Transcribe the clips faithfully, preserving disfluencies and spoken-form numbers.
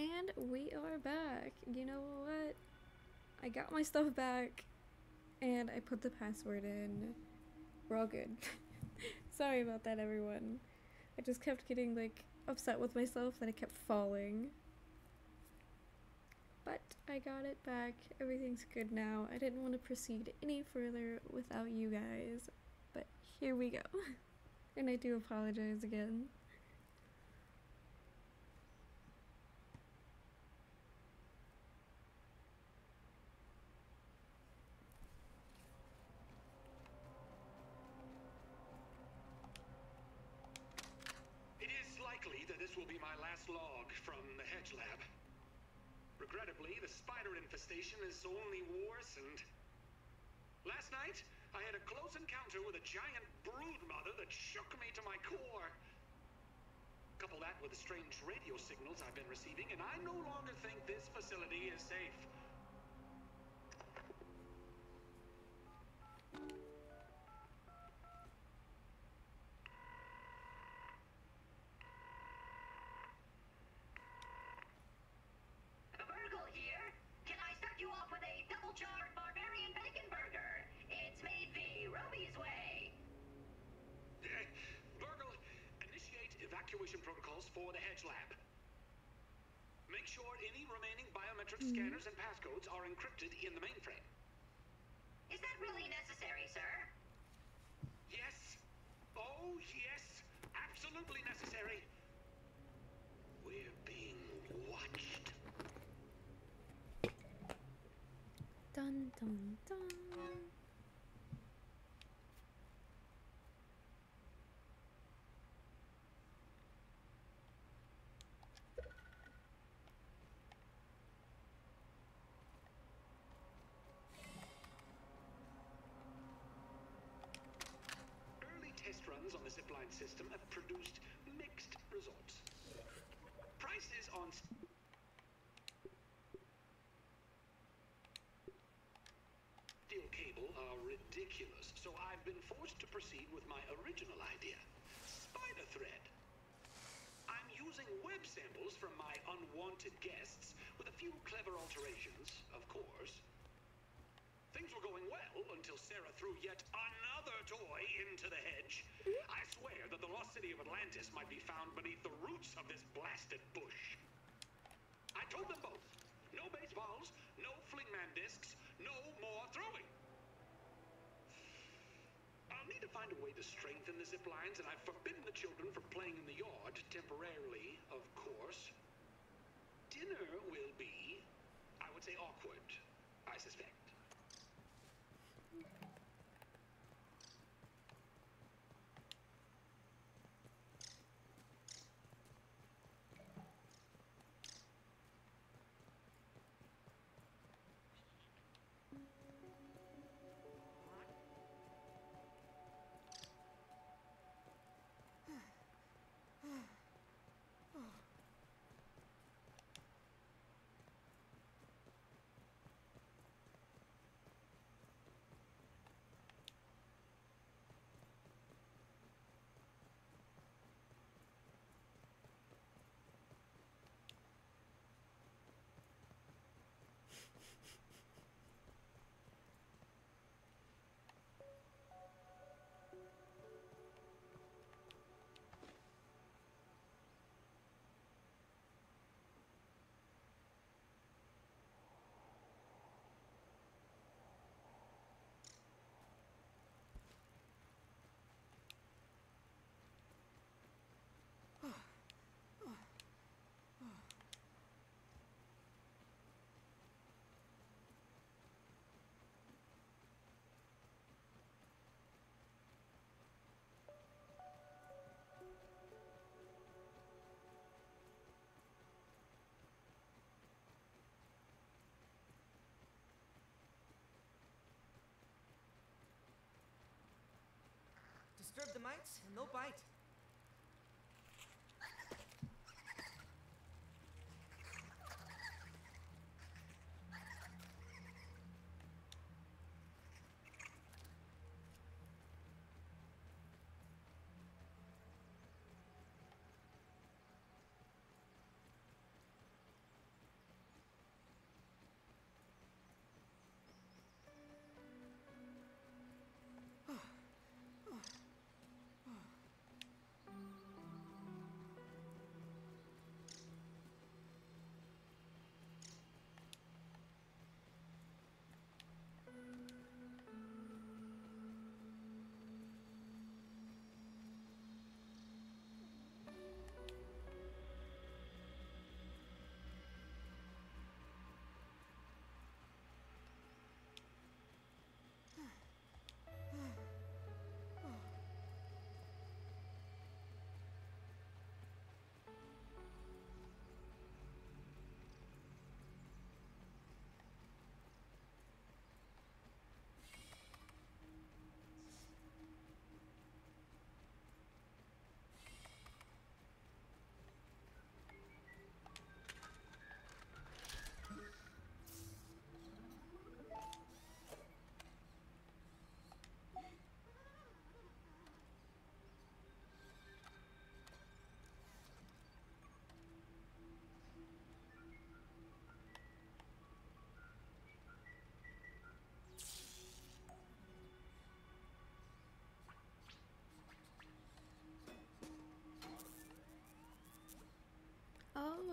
And we are back. You know what? I got my stuff back and I put the password in. We're all good. Sorry about that, everyone. I just kept getting like upset with myself that I kept falling. But I got it back. Everything's good now. I didn't want to proceed any further without you guys, but here we go. And I do apologize again. It is likely that this will be my last log from the Hedge Lab. Regrettably, the spider infestation has only worsened. Last night, I had a close encounter with a giant broodmother that shook me to my core. Couple that with the strange radio signals I've been receiving, and I no longer think this facility is safe. Burgle here. Can I start you off with a double-charred barbarian bacon burger? It's made the Roby's way. Uh, Burgle, initiate evacuation protocols for the Hedge Lab. Make sure any remaining biometric Mm-hmm. scanners and passcodes are encrypted in the mainframe. Is that really necessary, sir? Yes. Oh, yes. Absolutely necessary. We're being watched. Dun dun dun. Early test runs on the zipline system have produced mixed results. Prices on steel cable are ridiculous, so I've been forced to proceed with my original idea, spider thread. I'm using web samples from my unwanted guests with a few clever alterations, of course. Things were going well until Sarah threw yet another toy into the hedge. I swear that the lost city of Atlantis might be found beneath the roots of this blasted bush. I told them both, no baseballs, no flingman discs, no more throwing. I'll need to find a way to strengthen the zip lines, and I've forbidden the children from playing in the yard, temporarily, of course. Dinner will be, I would say, awkward, I suspect. Disturb the mites and they'll bite.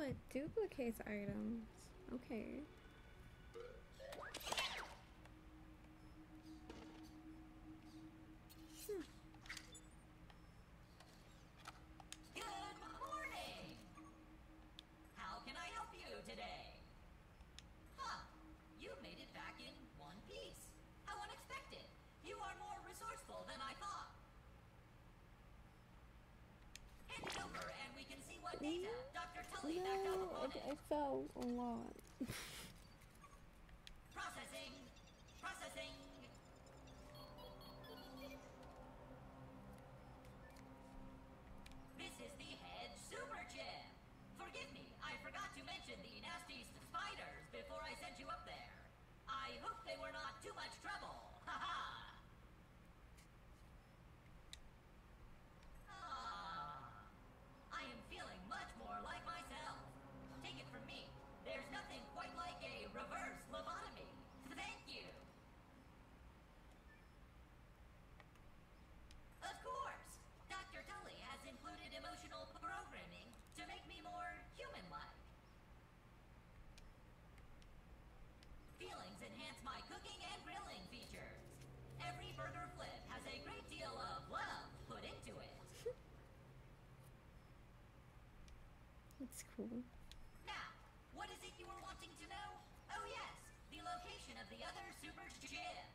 it duplicates items. Okay. Hmm. Good morning! How can I help you today? Huh, you made it back in one piece. How unexpected. You are more resourceful than I thought. Hand it over and we can see what data Doctor Tully backed up No, upon I, I it. fell a lot. Processing. Processing. This is the Hedge Super Chip. Forgive me, I forgot to mention the nasty spiders before I sent you up there. I hope they were not too much trouble. Haha. Ah, I am feeling much more like myself. Take it from me, there's nothing quite like a reverse lobotomy. Thank you. Of course, Doctor Tully has included emotional programming to make me more human-like. Feelings enhance my cooking and grilling features. Every burger flip has a great deal of love put into it. It's cool. Now, what is it you were wanting to know? Oh yes, the location of the other super chips.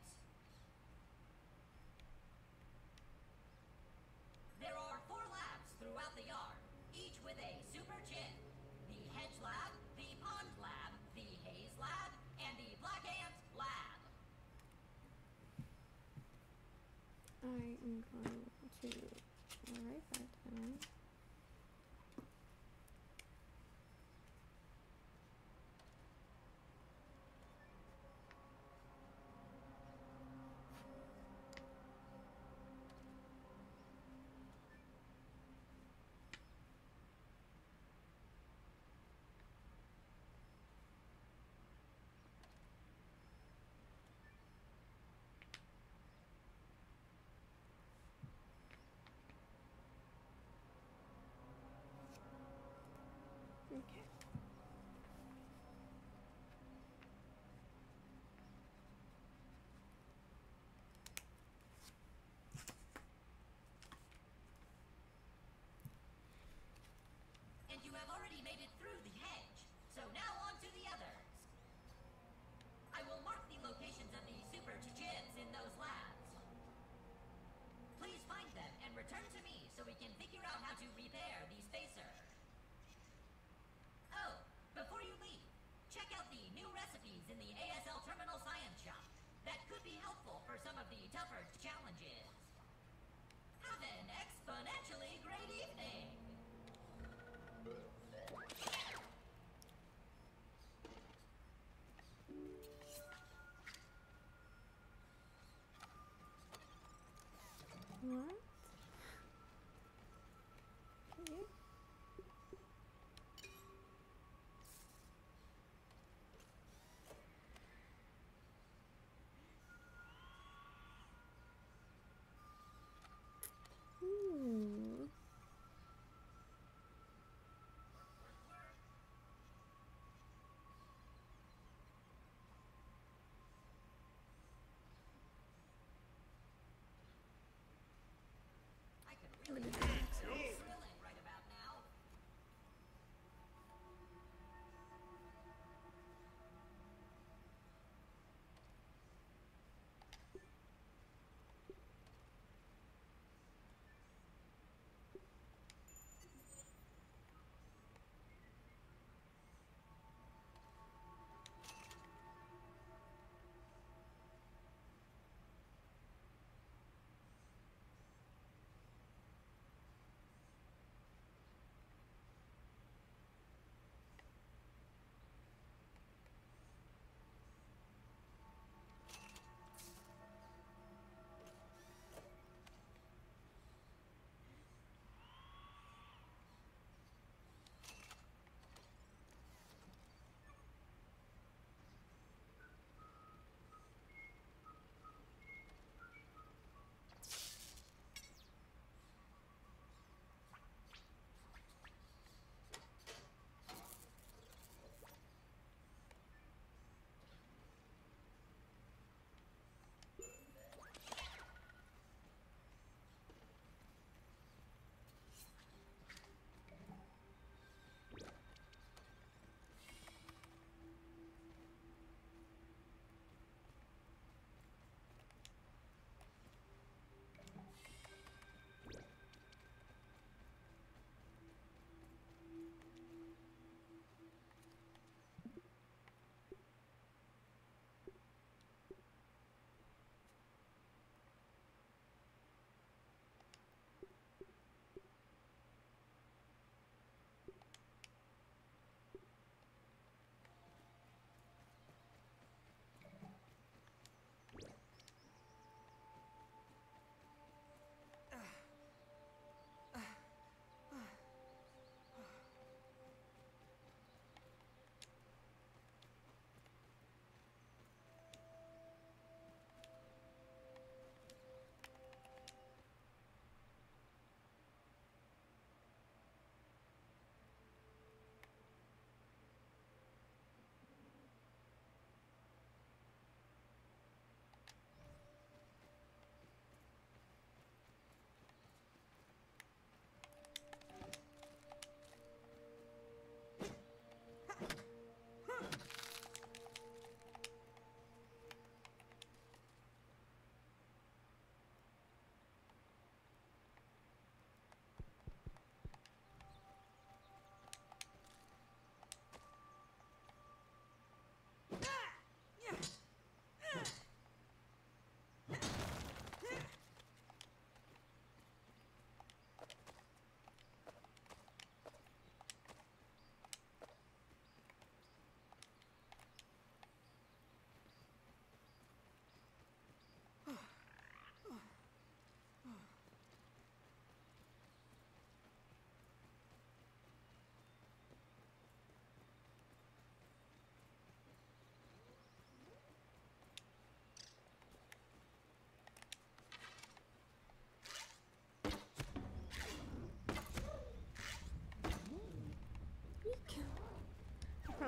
There are four labs throughout the yard, each with a super chip. The Hedge Lab, the Pond Lab, the Haze Lab, and the Black Ant Lab. I am going to write that down. Okay. And you have already made it through the hedge. So now on to the others. I will mark the locations of the super chips in those labs. Please find them and return to me so we can figure out how to repair the spacer. Oh, before you leave, check out the new recipes in the A S L Terminal Science Shop. That could be helpful for some of the tougher challenges. Have an exponentially great evening! What? Okay. Ooh. I could really use some thrilling right about now.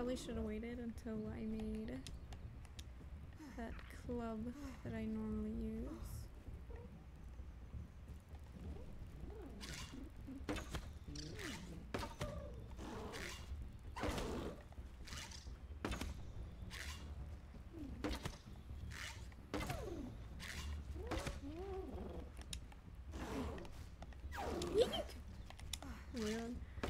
probably should have waited until I made that club that I normally use. Weird.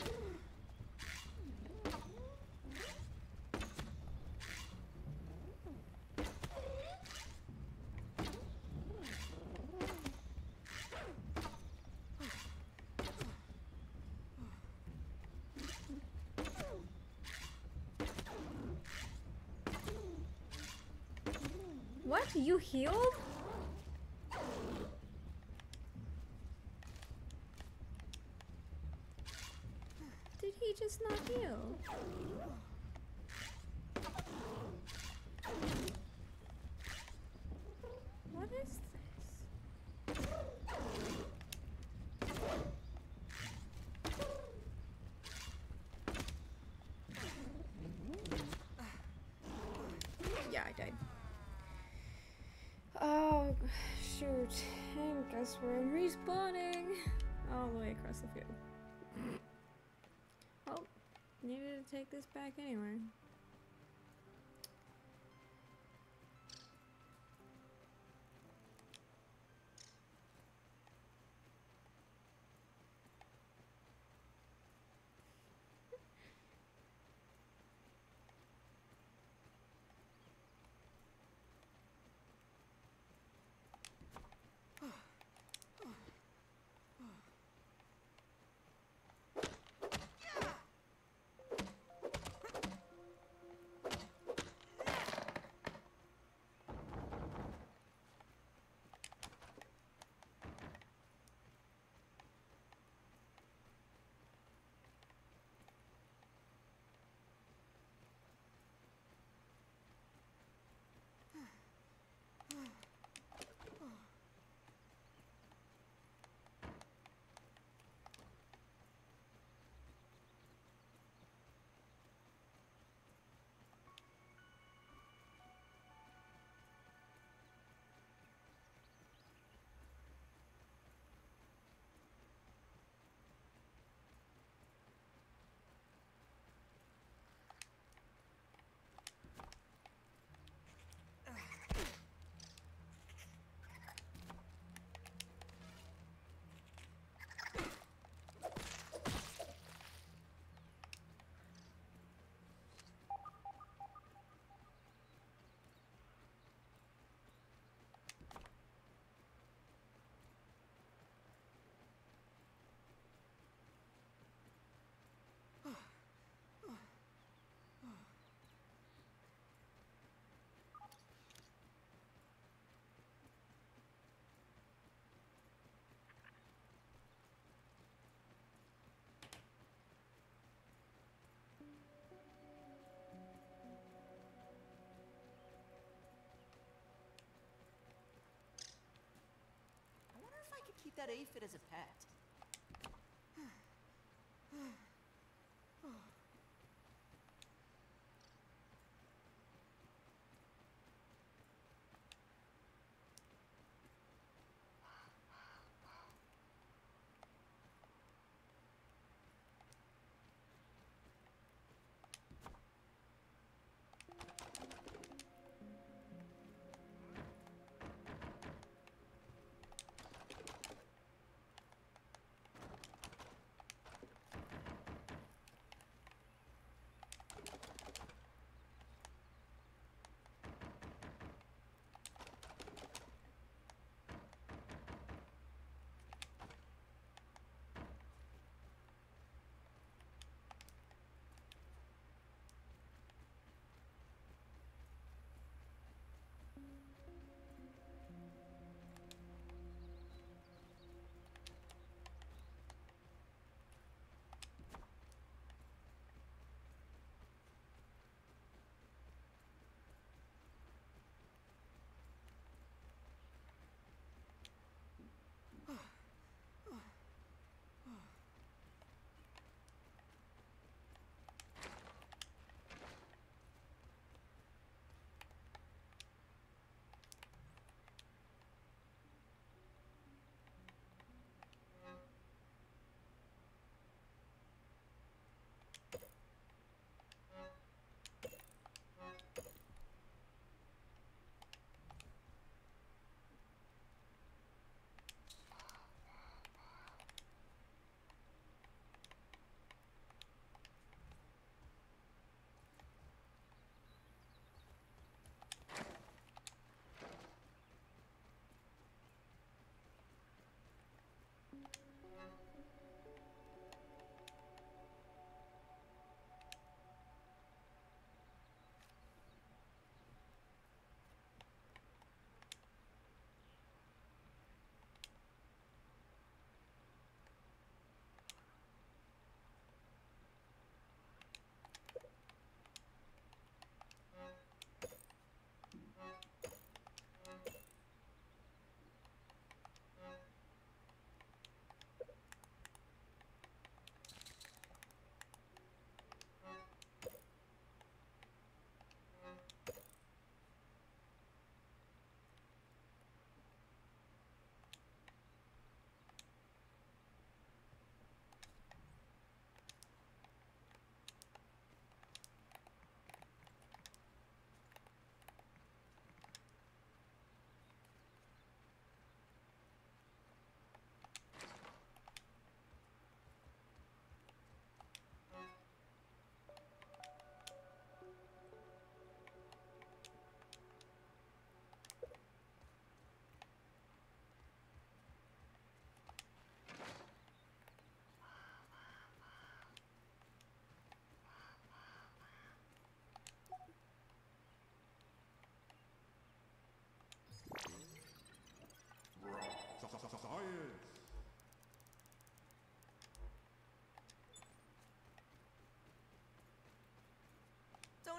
What? You healed? Did he just not heal? What is this? Yeah, I died. Oh, shoot. And guess where I'm respawning? All the way across the field. Well, needed to take this back anyway. I wonder if I could keep that aphid as a pet.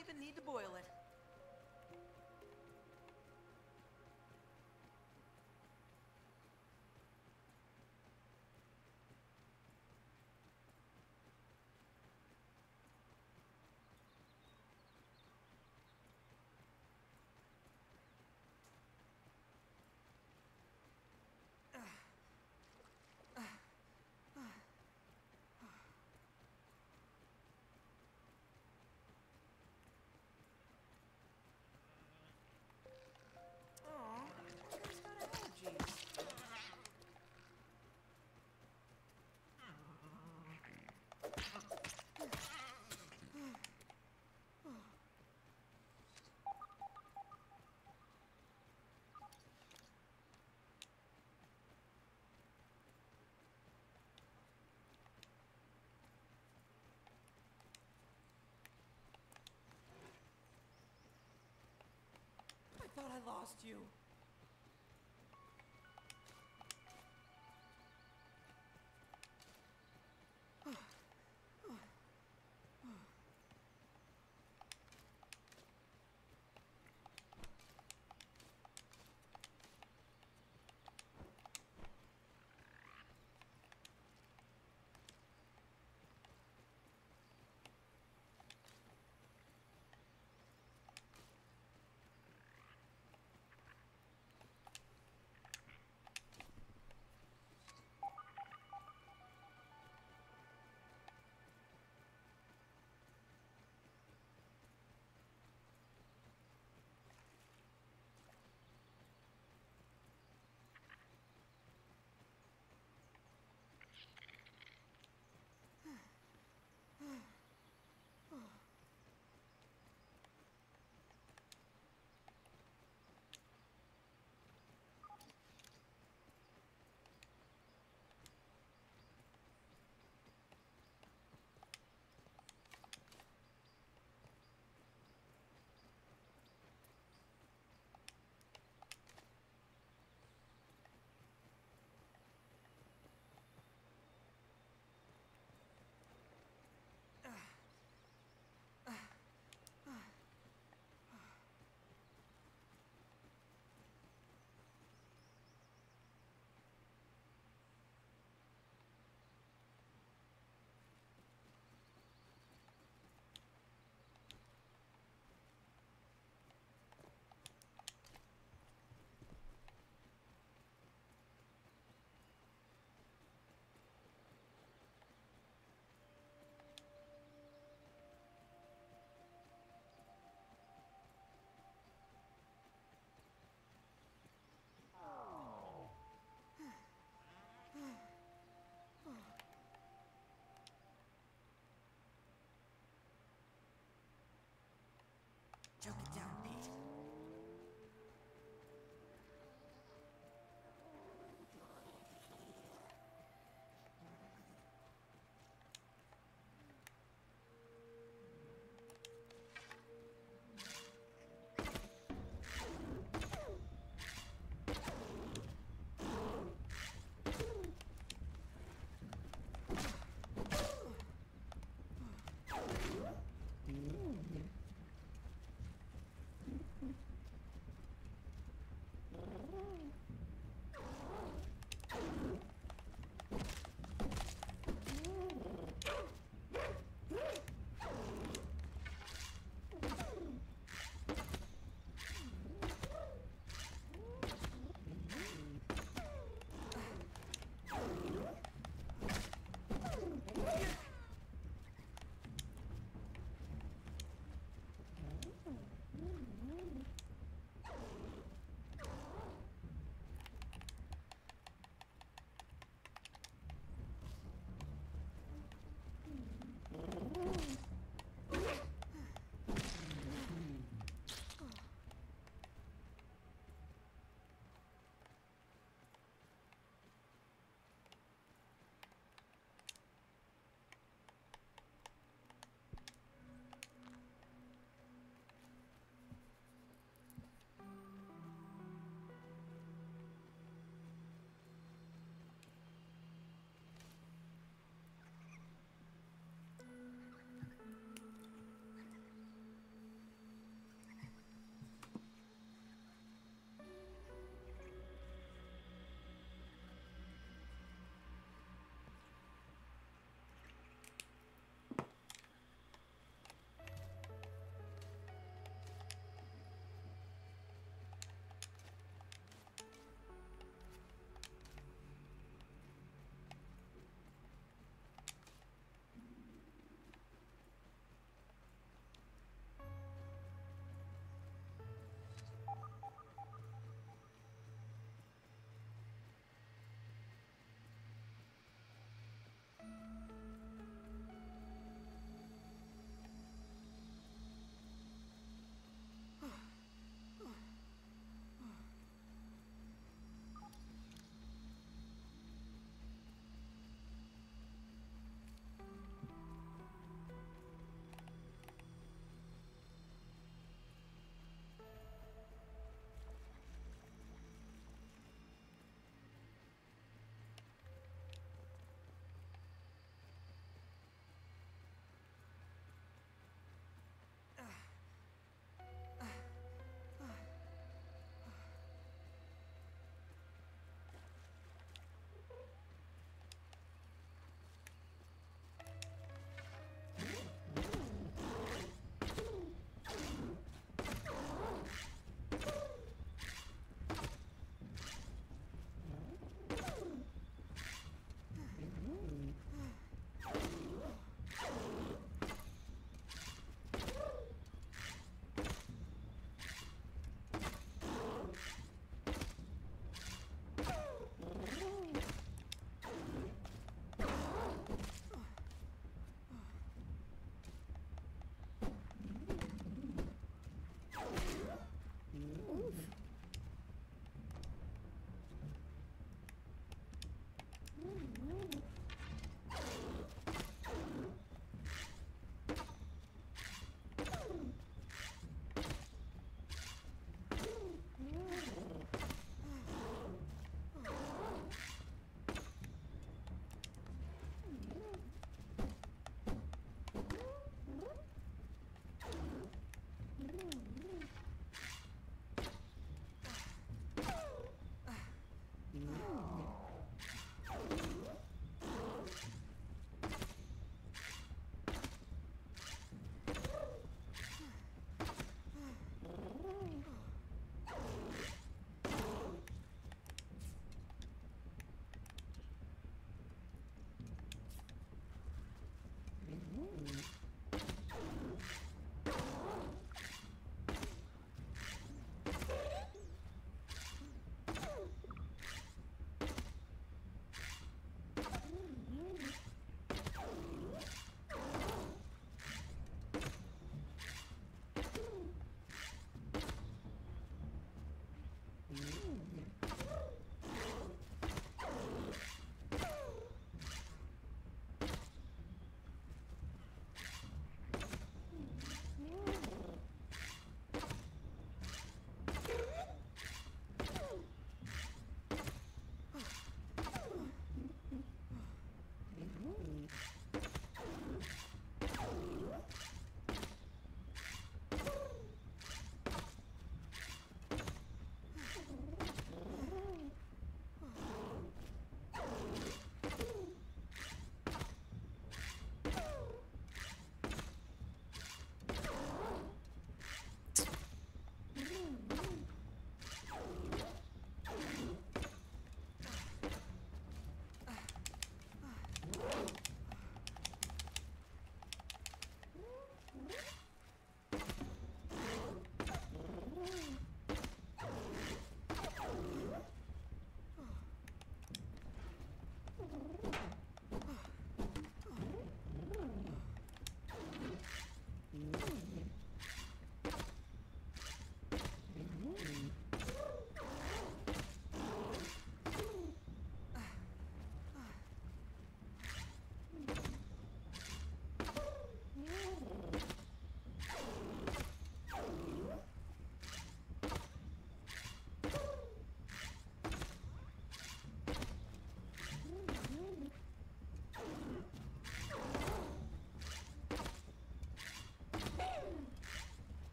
even need to boil it. Aw, he's got allergies. I thought I lost you.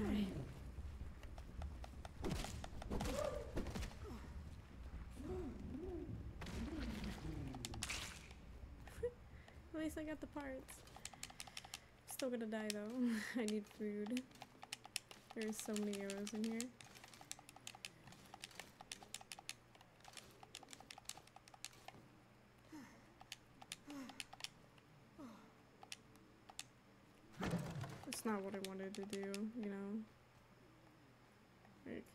die. At least I got the parts. Still gonna die though. I need food. There's so many arrows in here. That's not what I wanted to do, you know? Like,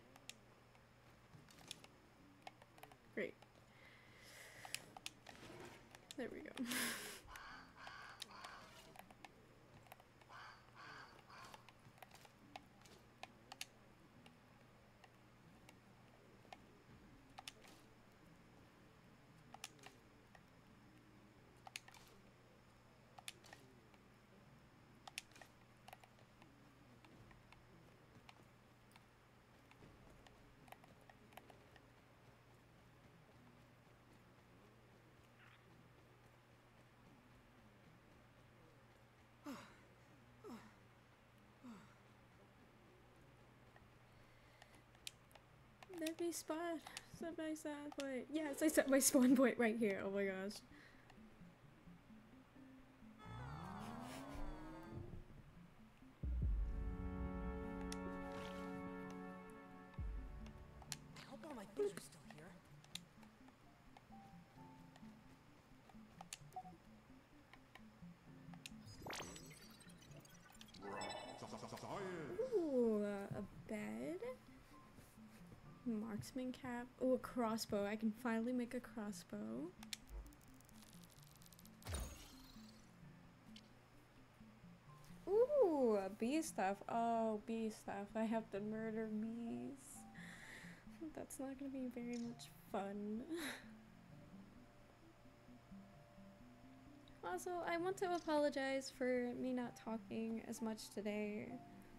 great. There we go. Let me spot set my spawn point. Yes, I set my spawn point right here. Oh my gosh. I hope all my things are still here. Ooh, uh, a bed. Marksman cap. Oh, a crossbow. I can finally make a crossbow. Ooh, bee stuff. Oh, bee stuff. I have to murder bees. That's not gonna be very much fun. Also, I want to apologize for me not talking as much today.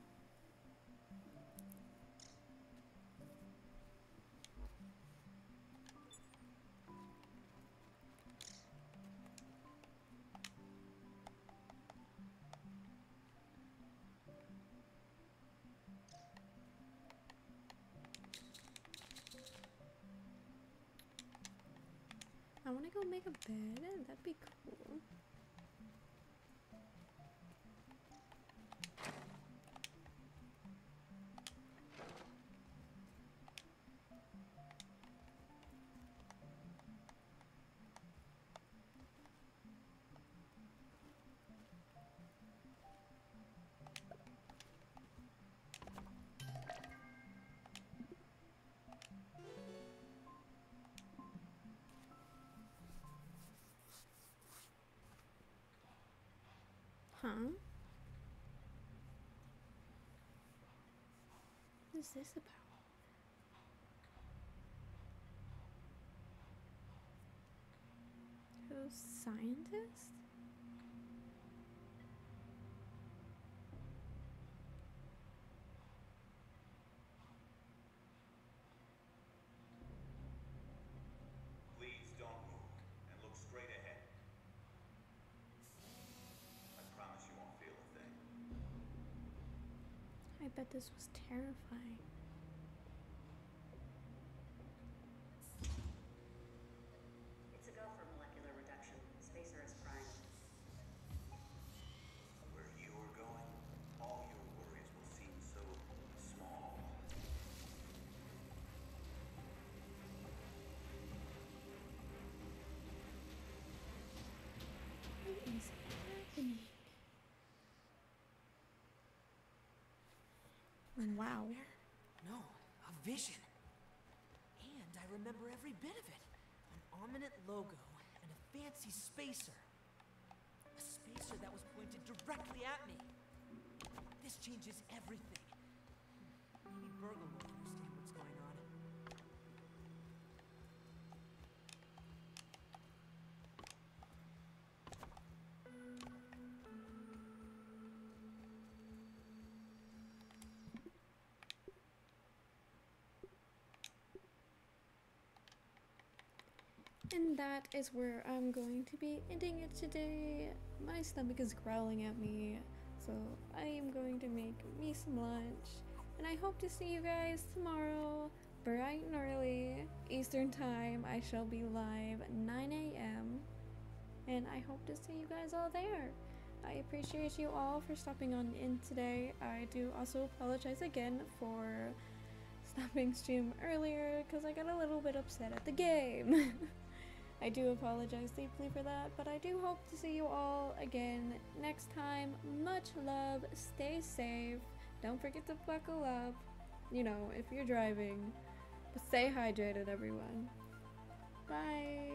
I want to go make a bed. That'd be cool. Huh? What is this about? Those scientists? Please don't move and look straight ahead. I promise you won't feel a thing. I bet this was terrifying. It's a go for molecular reduction. Spacer is prime. Where you are going, all your worries will seem so small. What is happening? Wow. No, a vision. And I remember every bit of it. An ominous logo and a fancy spacer. A spacer that was pointed directly at me. This changes everything. Maybe Burgle will understand what's going on. And that is where I'm going to be ending it today. My stomach is growling at me, So I am going to make me some lunch, and I hope to see you guys tomorrow, bright and early, Eastern time. I shall be live at nine A M and I hope to see you guys all there. I appreciate you all for stopping on in today. I do also apologize again for stopping stream earlier because I got a little bit upset at the game. I do apologize deeply for that, but I do hope to see you all again next time. Much love, stay safe, don't forget to buckle up, you know, if you're driving, but stay hydrated, everyone. Bye!